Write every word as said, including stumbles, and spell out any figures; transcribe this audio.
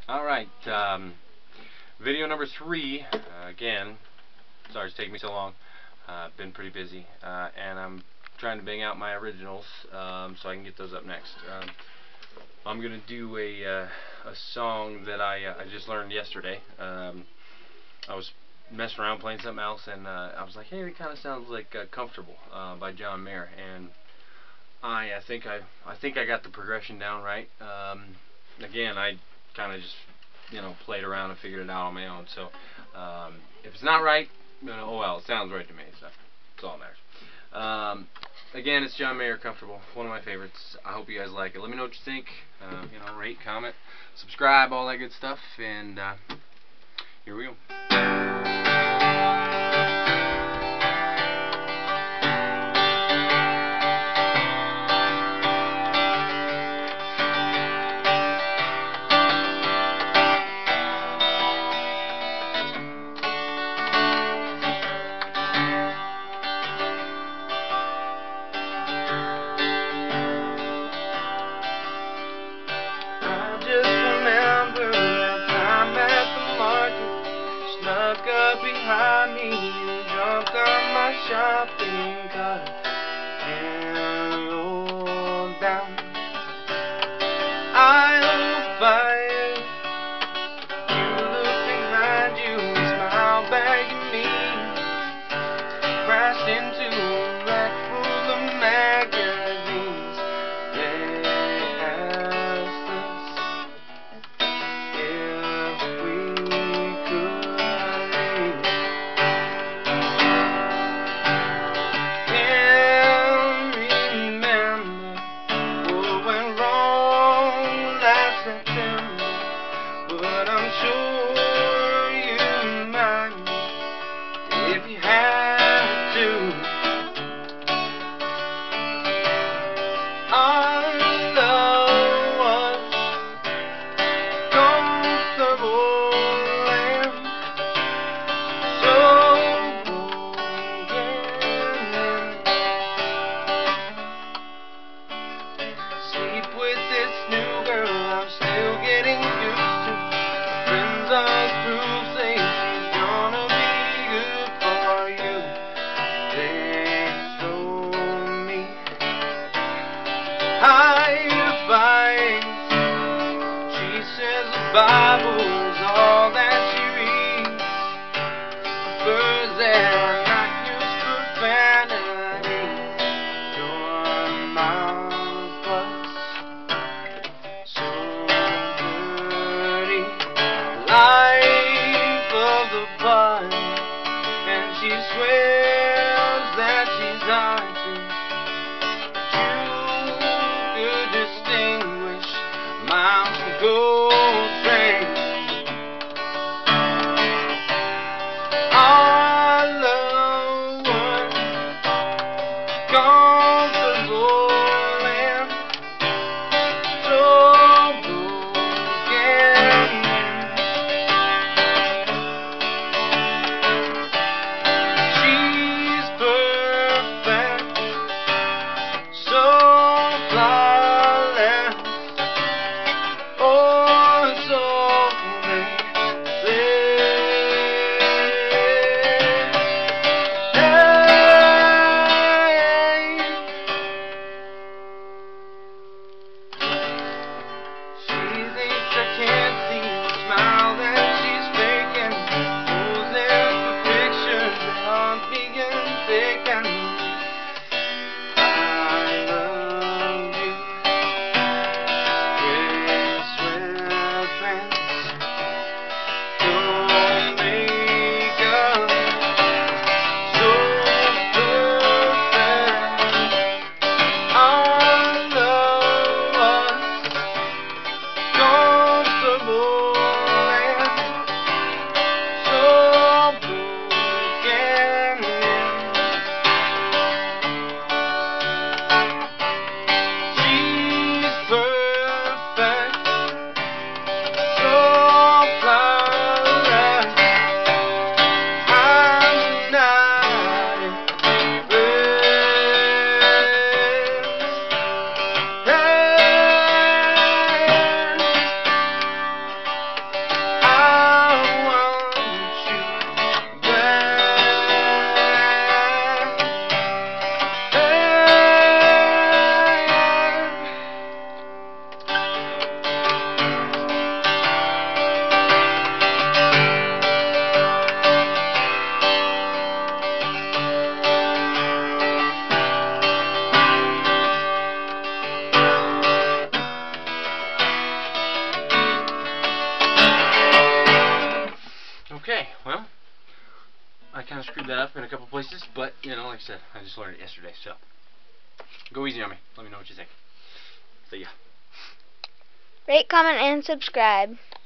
Alright, um, video number three, uh, again, sorry it's taking me so long, uh, been pretty busy, uh, and I'm trying to bang out my originals, um, so I can get those up next. Um, I'm going to do a, uh, a song that I, uh, I just learned yesterday. Um, I was messing around playing something else, and uh, I was like, hey, it kind of sounds like uh, Comfortable uh, by John Mayer, and I, I think I, I think I got the progression down right. Um, again, I kind of just, you know, played around and figured it out on my own. So um, if it's not right, you know, oh well, it sounds right to me. So that's all that matters. Um, again, it's John Mayer, Comfortable, one of my favorites. I hope you guys like it. Let me know what you think. Uh, you know, rate, comment, subscribe, all that good stuff. And uh, here we go. Snuck up behind me and jumped on my shopping cart and rolled down aisle five. You look behind you and smile back at me. Crashed into a rack full of magazines. They asked us if we but I'm sure you might if you had to. Our love was comfortable and so broken. Sleep with this new girl I'm still getting used to. Friends of proof say she's gonna be good for you. They told me high advice. She says the Bible is all that she reads. Birds that are not used to profanity. Your mouth was so dirty. Life of the bud, and she swears that she's haunted. But you could distinguish miles from gold trains. Our love was comfortable and so broken. She kind of screwed that up in a couple places, but, you know, like I said, I just learned it yesterday, so go easy on me. Let me know what you think. See ya. Rate, comment, and subscribe.